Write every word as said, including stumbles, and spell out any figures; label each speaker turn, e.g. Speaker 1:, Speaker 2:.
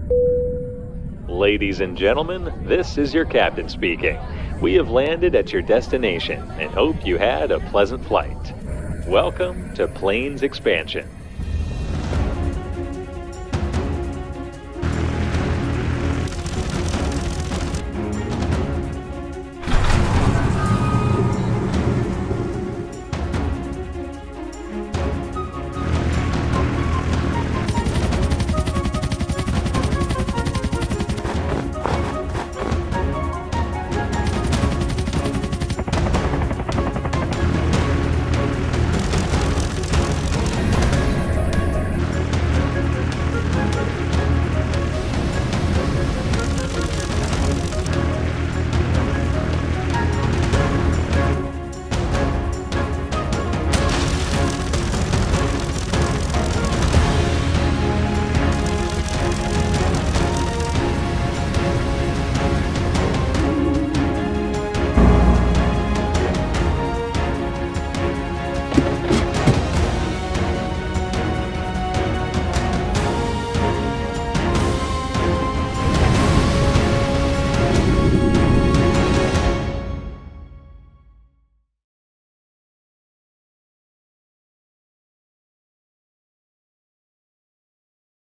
Speaker 1: Ladies and gentlemen, this is your captain speaking. We have landed at your destination and hope you had a pleasant flight. Welcome to Planes Expansion.